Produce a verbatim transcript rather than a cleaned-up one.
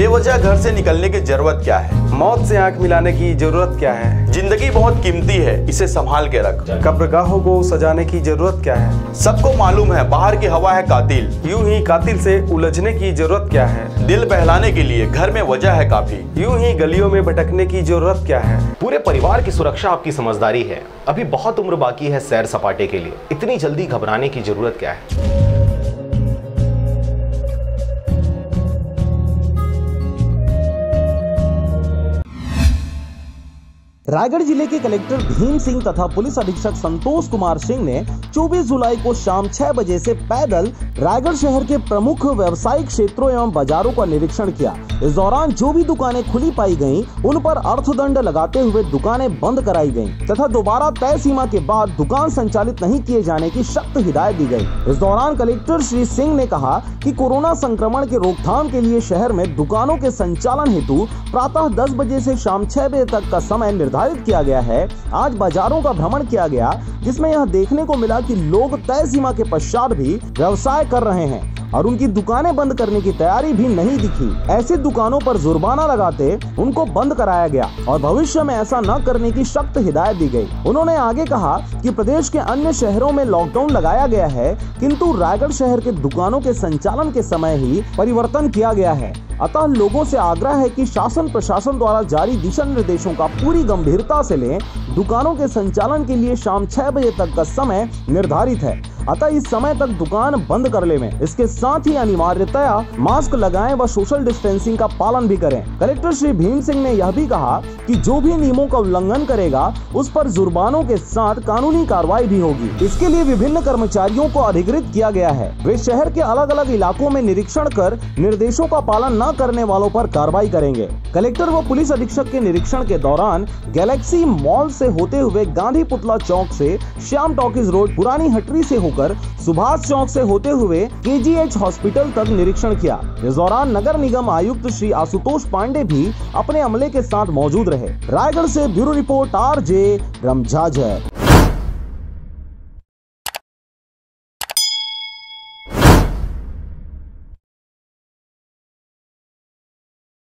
बेवजह घर से निकलने की जरूरत क्या है? मौत से आंख मिलाने की जरूरत क्या है? जिंदगी बहुत कीमती है, इसे संभाल के रख। कब्रगाहों को सजाने की जरूरत क्या है? सबको मालूम है बाहर की हवा है कातिल। यूं ही कातिल से उलझने की जरूरत क्या है? दिल बहलाने के लिए घर में वजह है काफी। यूं ही गलियों में भटकने की जरूरत क्या है? पूरे परिवार की सुरक्षा आपकी समझदारी है। अभी बहुत उम्र बाकी है सैर सपाटे के लिए, इतनी जल्दी घबराने की जरूरत क्या है? रायगढ़ जिले के कलेक्टर भीम सिंह तथा पुलिस अधीक्षक संतोष कुमार सिंह ने चौबीस जुलाई को शाम छह बजे से पैदल रायगढ़ शहर के प्रमुख व्यावसायिक क्षेत्रों एवं बाजारों का निरीक्षण किया। इस दौरान जो भी दुकानें खुली पाई गयीं, उन पर अर्थदंड लगाते हुए दुकानें बंद कराई गयीं तथा दोबारा तय सीमा के बाद दुकान संचालित नहीं किए जाने की सख्त हिदायत दी गई। इस दौरान कलेक्टर श्री सिंह ने कहा कि कोरोना संक्रमण के रोकथाम के लिए शहर में दुकानों के संचालन हेतु प्रातः दस बजे से शाम छह बजे तक का समय निर्धारित किया गया है। आज बाजारों का भ्रमण किया गया, जिसमें यह देखने को मिला कि लोग तय सीमा के पश्चात भी व्यवसाय कर रहे हैं और उनकी दुकानें बंद करने की तैयारी भी नहीं दिखी। ऐसी दुकानों पर जुर्माना लगाते उनको बंद कराया गया और भविष्य में ऐसा न करने की सख्त हिदायत दी गई। उन्होंने आगे कहा कि प्रदेश के अन्य शहरों में लॉकडाउन लगाया गया है, किंतु रायगढ़ शहर के दुकानों के संचालन के समय ही परिवर्तन किया गया है। अतः लोगों से आग्रह है कि शासन प्रशासन द्वारा जारी दिशा निर्देशों का पूरी गंभीरता से लें। दुकानों के संचालन के लिए शाम छह बजे तक का समय निर्धारित है, अतः इस समय तक दुकान बंद कर ले में। इसके साथ ही अनिवार्यतया मास्क लगाएं व सोशल डिस्टेंसिंग का पालन भी करें। कलेक्टर श्री भीम सिंह ने यह भी कहा कि जो भी नियमों का उल्लंघन करेगा उस पर जुर्मानों के साथ कानूनी कार्रवाई भी होगी। इसके लिए विभिन्न कर्मचारियों को अधिकृत किया गया है। वे शहर के अलग अलग इलाकों में निरीक्षण कर निर्देशों का पालन न करने वालों पर कार्रवाई करेंगे। कलेक्टर व पुलिस अधीक्षक के निरीक्षण के दौरान गैलेक्सी मॉल से होते हुए गांधी पुतला चौक से श्याम टॉकीज रोड, पुरानी हटरी से होकर सुभाष चौक से होते हुए केजीएच हॉस्पिटल तक निरीक्षण किया। इस दौरान नगर निगम आयुक्त श्री आशुतोष पांडे भी अपने अमले के साथ मौजूद रहे। रायगढ़ से ब्यूरो रिपोर्ट आर जे रमझाझर।